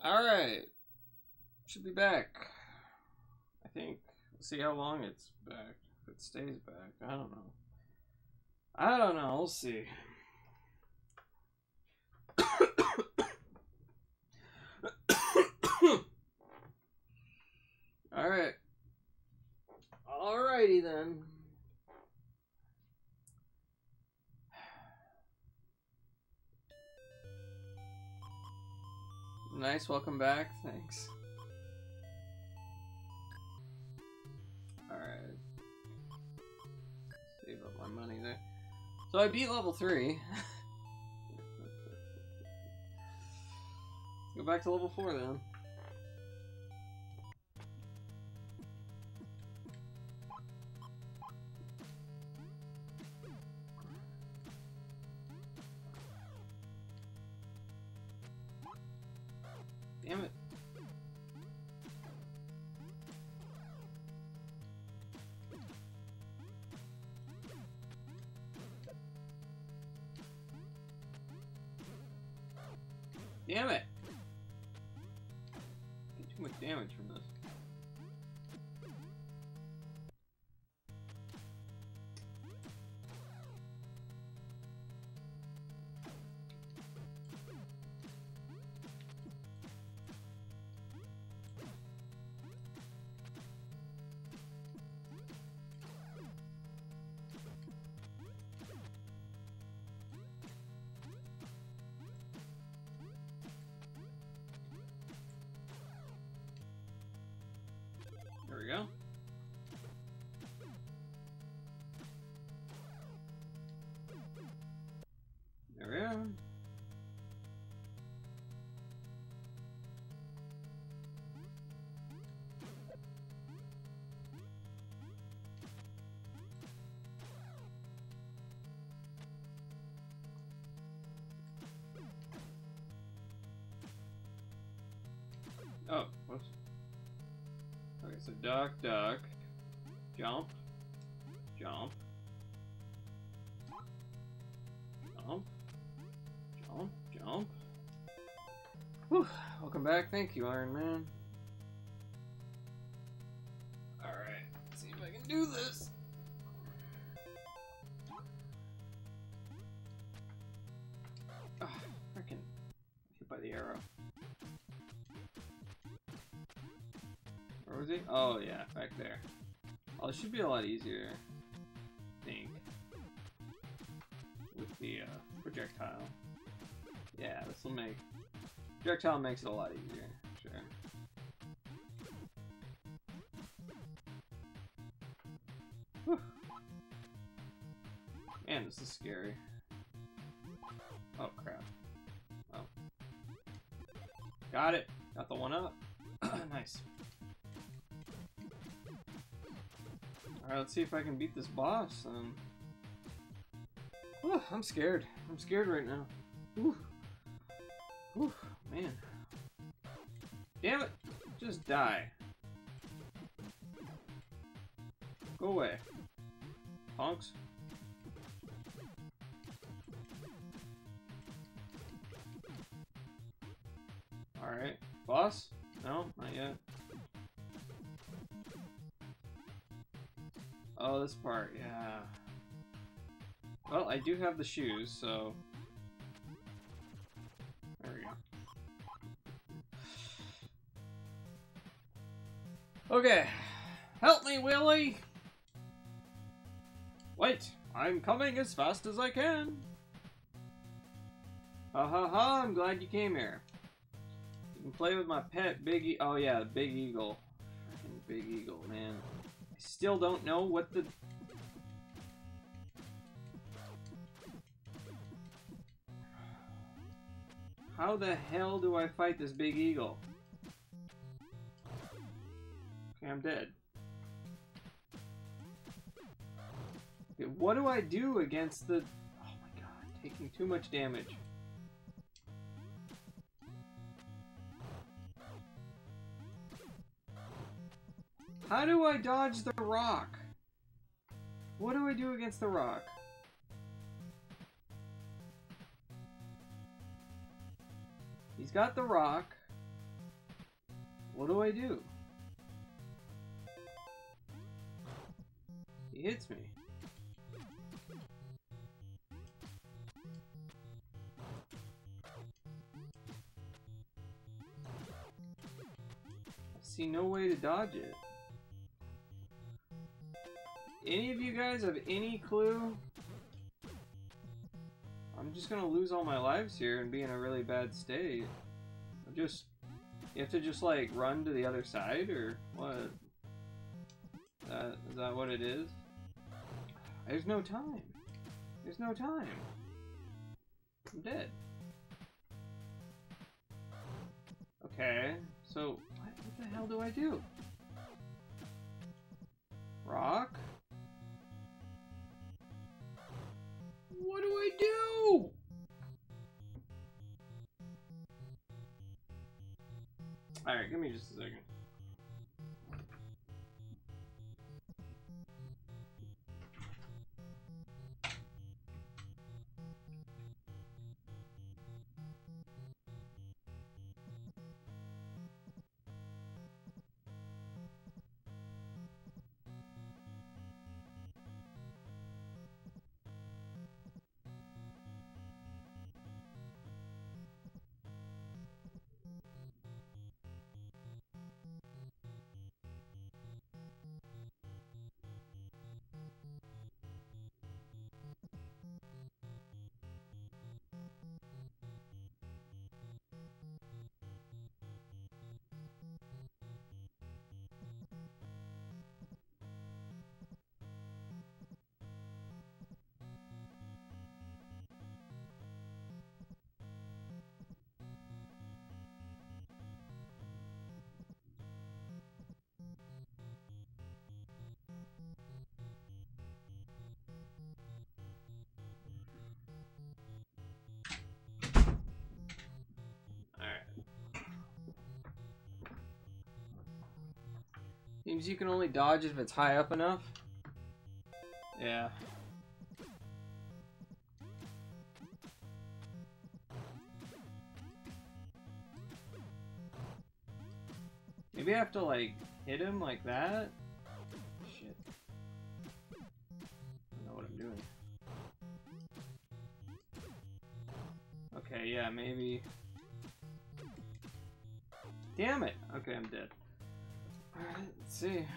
Alright. Should be back. I think. Let's see how long it's back. If it stays back. I don't know. I don't know. We'll see. Alright. Alrighty then. Nice, welcome back. Thanks. Alright. Save up my money there. So I beat level 3. Let's go back to level 4 then. Damn it. Damn it. Get too much damage from this. There we go. There we are. Oh, whoops. Okay, so duck, duck, jump, jump, jump, jump, jump. Whew. Welcome back. Thank you, Iron Man. Alright, let's see if I can do this. Ah, frickin' hit by the arrow. Where was he? Oh yeah, back there. Oh, it should be a lot easier, I think, with the projectile. Yeah, this will make projectile makes it a lot easier. Sure. Whew. Man, this is scary. Oh crap. Oh. Got it. Got the one up. Nice. Alright, let's see if I can beat this boss. Whew, I'm scared. I'm scared right now. Whew. Whew, man. Damn it! Just die. Go away. Punks. Alright. Boss? No, not yet. Oh, this part, yeah. Well, I do have the shoes, so... There we go. Okay. Help me, Willie! Wait, I'm coming as fast as I can. Ha ha ha, I'm glad you came here. You can play with my pet Big Oh yeah, the Big Eagle. Freaking Big Eagle, man. I still don't know what the... How the hell do I fight this Big Eagle? Okay, I'm dead. Okay, what do I do against the... Oh my god, taking too much damage. How do I dodge the rock? What do I do against the rock? He's got the rock. What do I do? He hits me. I see no way to dodge it. Any of you guys have any clue? I'm just gonna lose all my lives here and be in a really bad state. You have to just like run to the other side, or what? Is that what it is? There's no time. There's no time. I'm dead. Okay, so what the hell do I do? Rock? What do I do? Alright, give me just a second. Seems you can only dodge if it's high up enough. Yeah. Maybe I have to like hit him like that? Shit. I don't know what I'm doing. Okay, yeah, maybe. Damn it! Okay, I'm dead. Alright, let's see.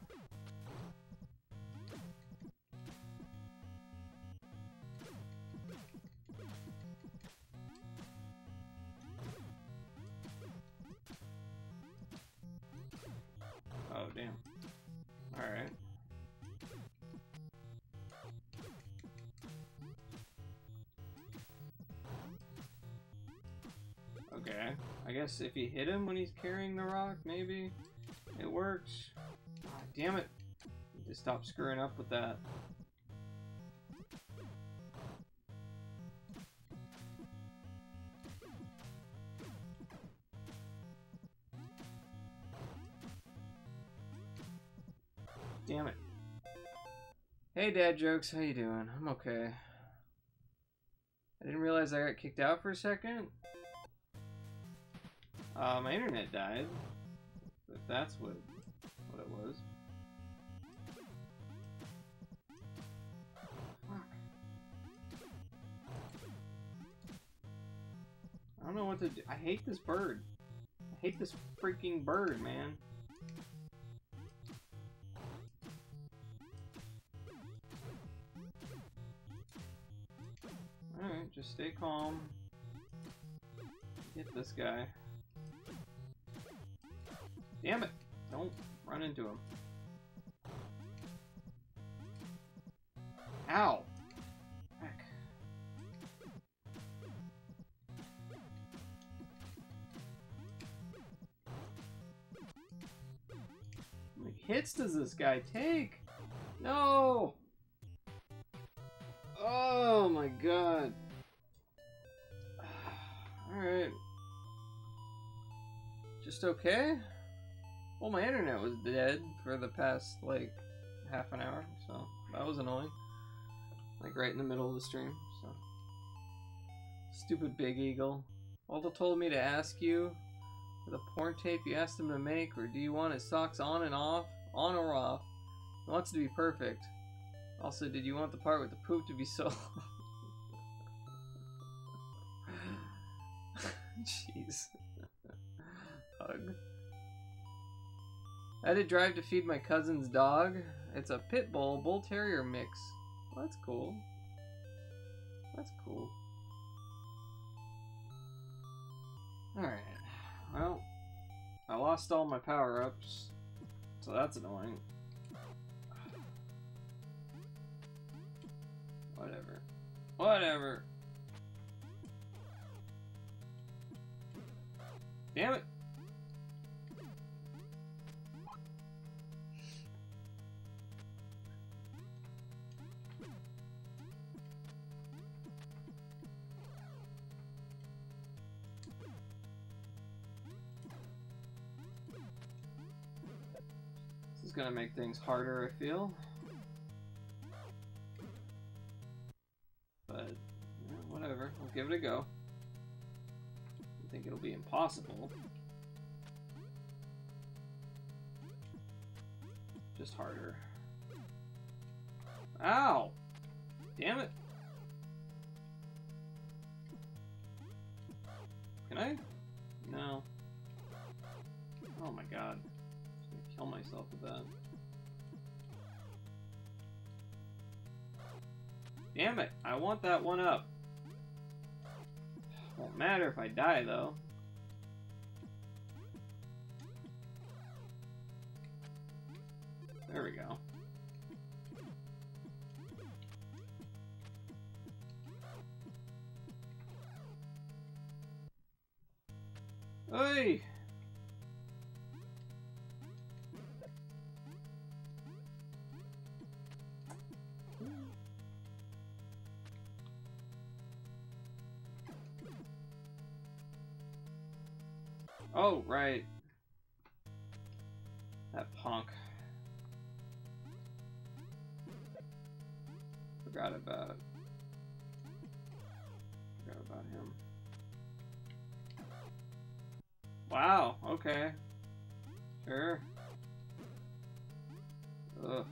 Oh, damn. Alright. Okay. I guess if you hit him when he's carrying the rock, maybe it works. Ah, damn it. Just stop screwing up with that. Damn it. Hey, Dad Jokes, how you doing? I'm okay. I didn't realize I got kicked out for a second. My internet died. If that's what it was. Fuck. I don't know what to do. I hate this bird. I hate this freaking bird, man. Alright, just stay calm. Hit this guy. Damn it! Don't run into him. Ow! Heck. How many hits does this guy take? No! Oh my god. Alright. Just okay? Well, my internet was dead for the past, like, half an hour, so that was annoying. Like, right in the middle of the stream, so. Stupid Big Eagle. Waldo told me to ask you The porn tape you asked him to make, or do you want his socks on and off? On or off? He wants to be perfect. Also, did you want the part with the poop to be so... Jeez. Hug. I had to drive to feed my cousin's dog. It's a pit bull, bull terrier mix. Well, that's cool. That's cool. Alright. Well, I lost all my power-ups, so that's annoying. Whatever. Whatever. Damn it! This is gonna make things harder, I feel. But, yeah, whatever. We'll give it a go. I think it'll be impossible. Just harder. Ow! Damn it! Can I? No. Oh my god. I'm gonna kill myself with that. Damn it! I want that one up. Won't matter if I die, though. There we go. Hey! Oh, right. That punk. Forgot about him. Wow, okay. Sure. Ugh.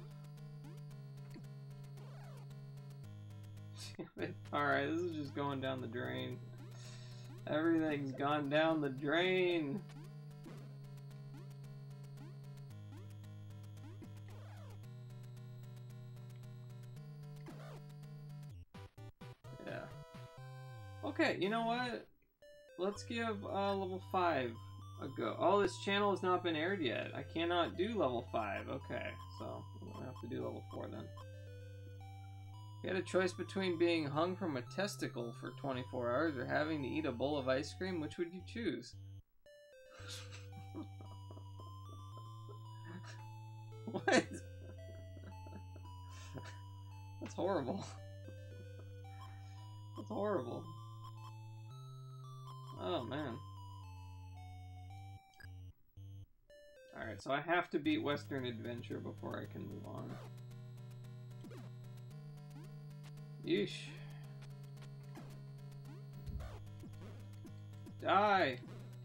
Alright, this is just going down the drain. Everything's gone down the drain. Yeah. Okay, you know what? Let's give level 5 a go. Oh, this channel has not been aired yet. I cannot do level 5. Okay, so we'll have to do level 4 then. You had a choice between being hung from a testicle for 24 hours or having to eat a bowl of ice cream. Which would you choose? What? That's horrible. That's horrible. Oh, man. Alright, so I have to beat Western Adventure before I can move on. Yeesh. Die!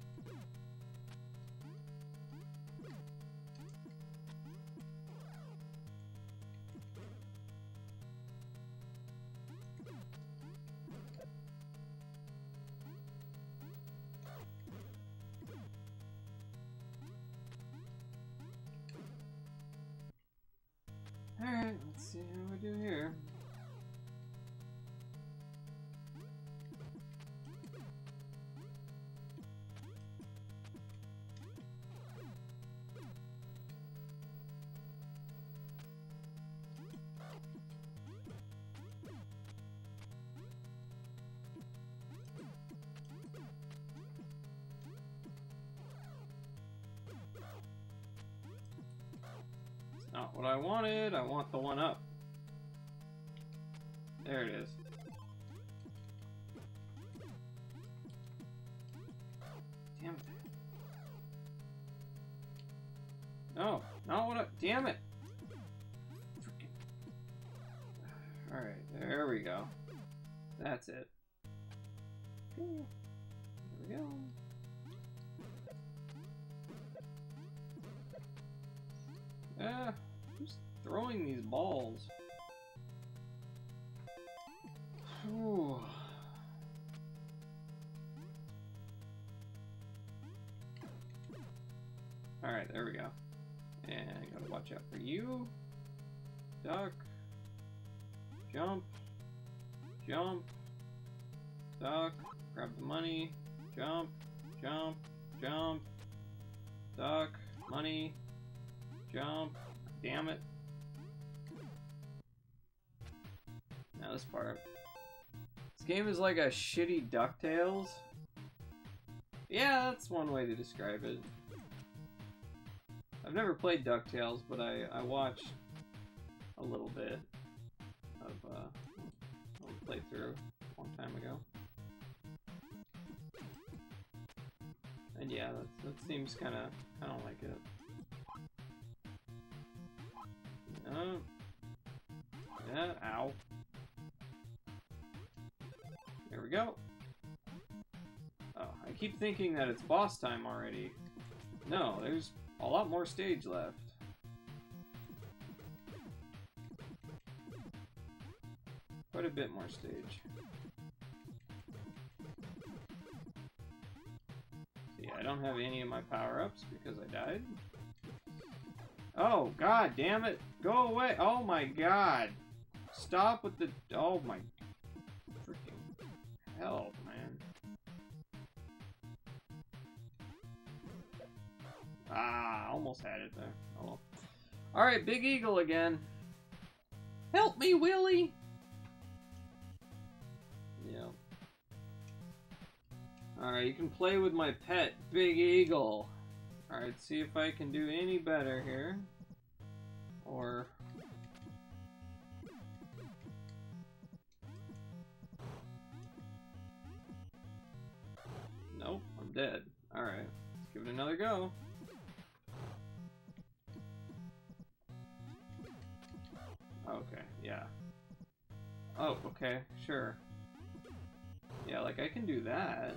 Alright, let's see how we do here. Not what I wanted. I want the one up. There it is. Damn it. No, not what I... Damn it! Alright, there we go. That's it. Okay. There we go. throwing these balls. Whew. Alright, there we go. And I gotta watch out for you. Duck. Jump. Jump. Duck. Grab the money. Jump. Jump. Jump. Duck. Money. Jump. Damn it. Now this part. This game is like a shitty DuckTales. Yeah, that's one way to describe it. I've never played DuckTales, but I watched a little bit of a playthrough a long time ago. And yeah, that seems kind of like it. Yeah, ow. There we go. Oh, I keep thinking that it's boss time already. No, there's a lot more stage left. Quite a bit more stage. See, I don't have any of my power-ups because I died. Oh, god damn it! Go away! Oh my god! Stop with the... Oh my... freaking hell, man. Ah, almost had it there. Oh well. Alright, Big Eagle again. Help me, Willie! Yeah. Alright, you can play with my pet, Big Eagle. Alright, see if I can do any better here. Or... Nope, I'm dead. Alright, let's give it another go. Okay, yeah. Oh, okay, sure. Yeah, like I can do that.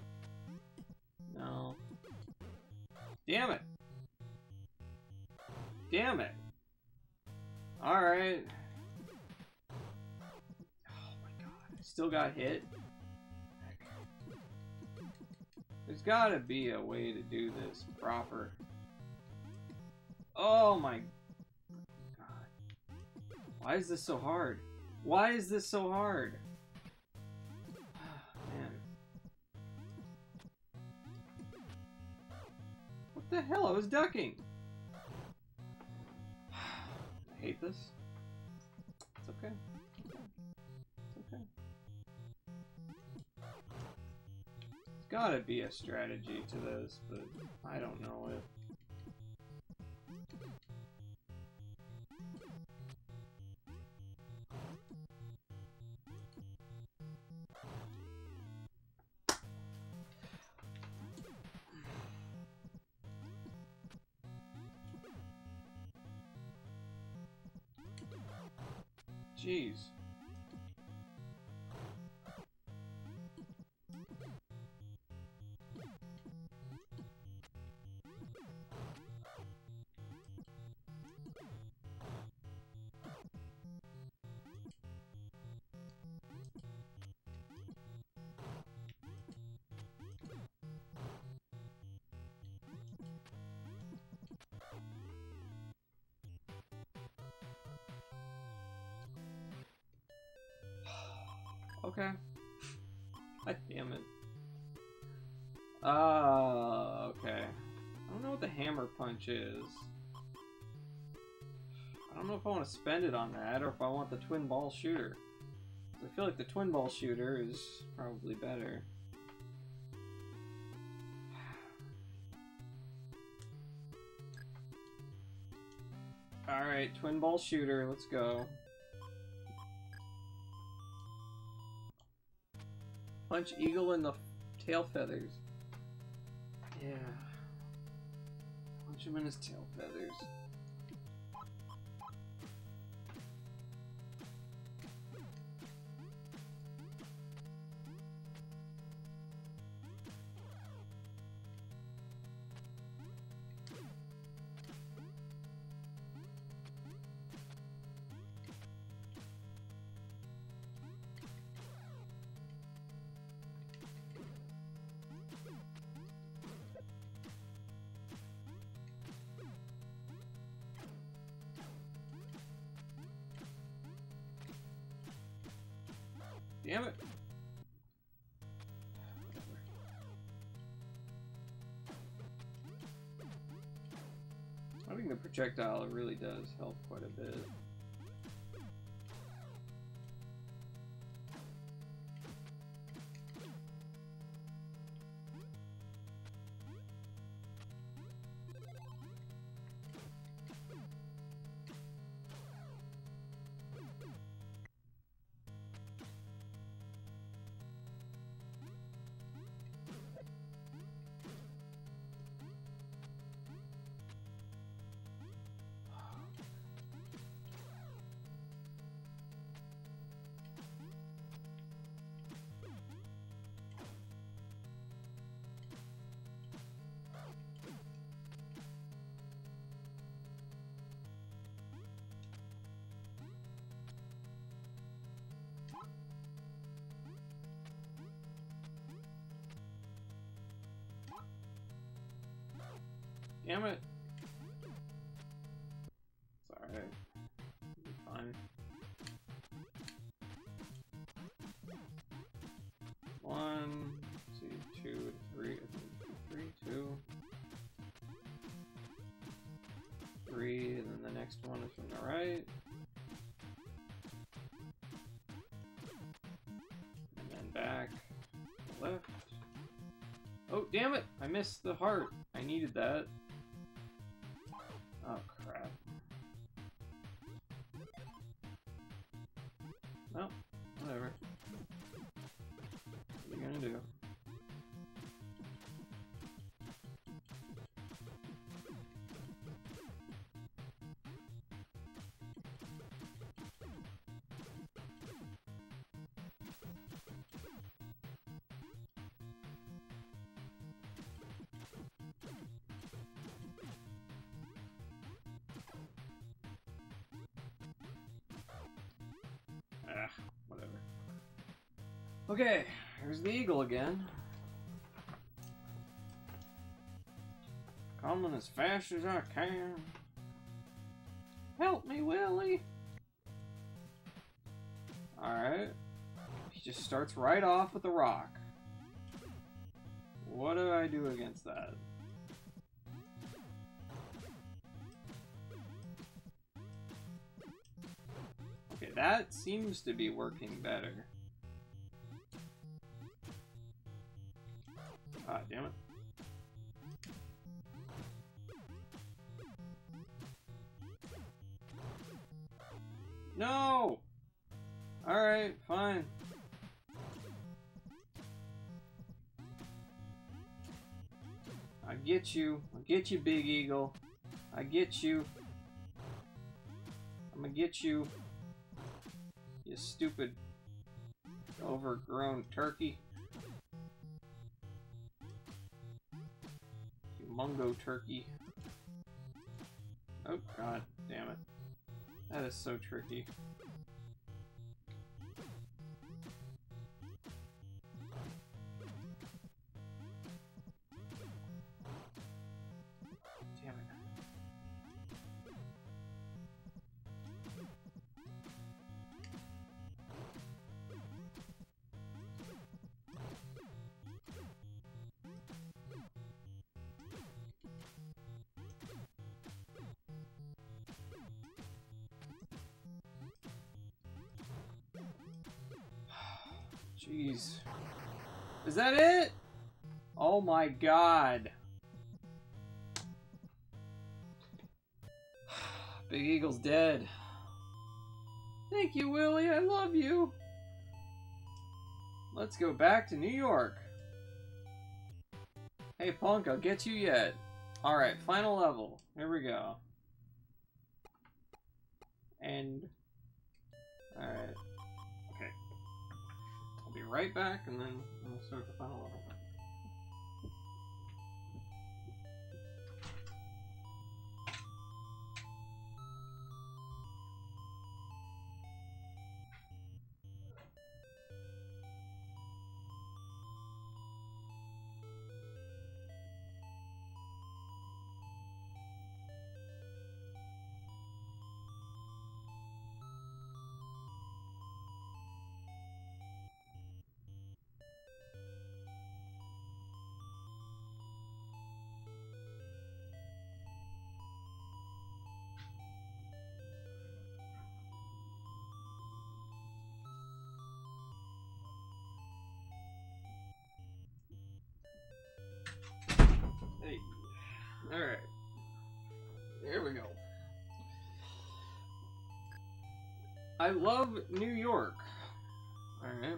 No. Damn it! Damn it! Alright. Oh my god, I still got hit. There's gotta be a way to do this proper. Oh my god. Why is this so hard? Why is this so hard? Man. What the hell? I was ducking. I hate this. It's okay. It's okay. There's gotta be a strategy to this, but I don't know it. Jeez. Okay. God damn it. Okay. I don't know what the hammer punch is. I don't know if I want to spend it on that or if I want the twin ball shooter. I feel like the twin ball shooter is probably better. Alright, twin ball shooter, let's go. Punch Eagle in the tail feathers. Yeah. Punch him in his tail feathers. Damn it. I think the projectile really does help quite a bit. Damn it. It's alright. It'll be fine. 1, 2, 3, 2, 3, and then the next one is from the right. And then back, left. Oh, damn it! I missed the heart. I needed that. Oh, crap. Well, whatever. What are you gonna do? Ah, whatever. Okay, here's the eagle again. Coming as fast as I can. Help me, Willie! Alright. He just starts right off with a rock. What do I do against that? Okay, that seems to be working better. Ah, damn it. No! Alright, fine. I get you. I get you, Big Eagle. I get you. I'm gonna get you. You stupid, overgrown turkey. You mungo turkey. Oh, god damn it. That is so tricky. Damn it. Jeez. Is that it? Oh my god. Big Eagle's dead. Thank you, Willie. I love you. Let's go back to New York. Hey, Punk, I'll get you yet. Alright, final level. Here we go. And... Alright. Okay. I'll be right back, and then we'll start the final level. Alright. There we go. I love New York. Alright.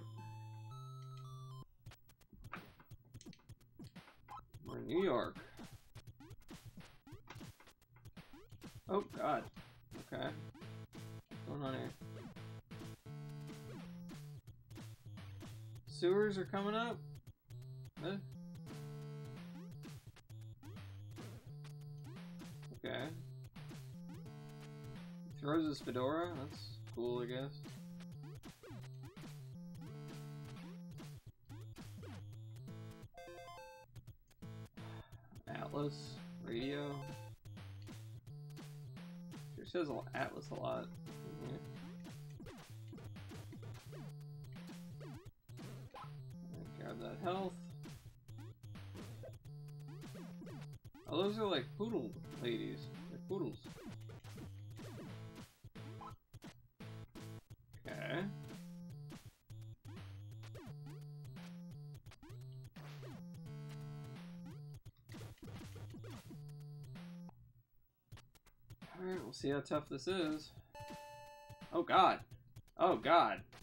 We're in New York. Oh, God. Okay. What's going on here? Sewers are coming up? Huh? Okay. Throws his fedora? That's cool, I guess. Atlas radio. It says Atlas a lot. Grab that health. Oh, those are like poodle ladies. They're poodles. Okay. Alright, we'll see how tough this is. Oh god. Oh god.